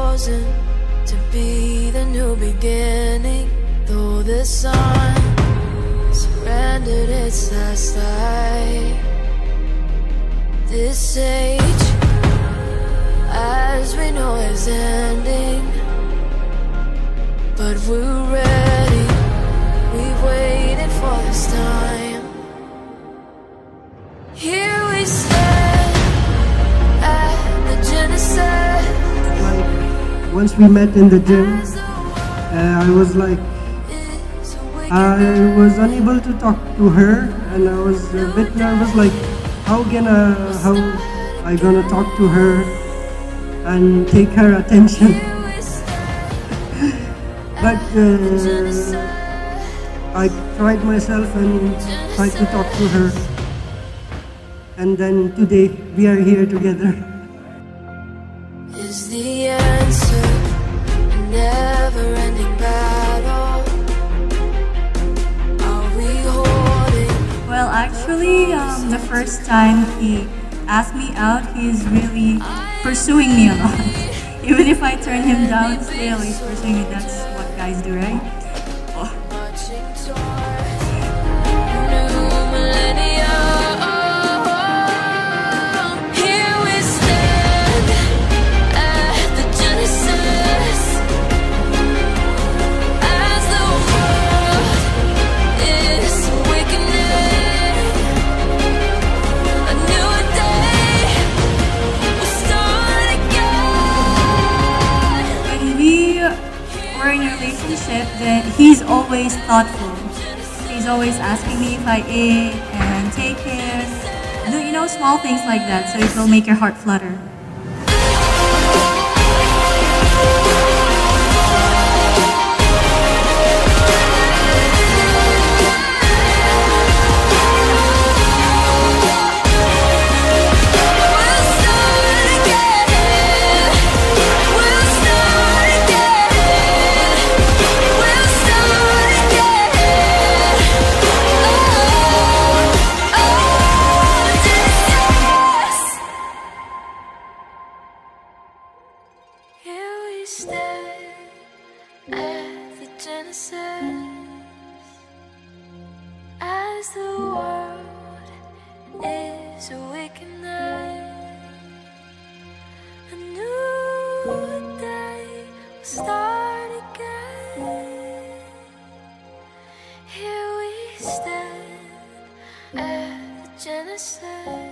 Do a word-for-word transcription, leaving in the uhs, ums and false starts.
chosen to be the new beginning. Though the sun surrendered its last light, this age, as we know, is ending. But we're ready, we've waited for this time. Here we stand at the Genesis. Like, once we met in the gym, uh, I was like, I was unable to talk to her, and I was a bit nervous, like, how gonna, how I gonna talk to her and take her attention. But uh, I tried myself and tried to talk to her. And then today we are here together. Is the answer a never-ending battle? Are we holding? Well, actually, um, the first time he asked me out, he's really pursuing me a lot. Even if I turn him down, still he's pursuing me. That's what guys do, right? Oh. In a relationship, then he's always thoughtful. He's always asking me if I ate and take care. You know, small things like that, so it will make your heart flutter. Stand at the Genesis as the world is awakening. A new day will start again. Here we stand at the Genesis.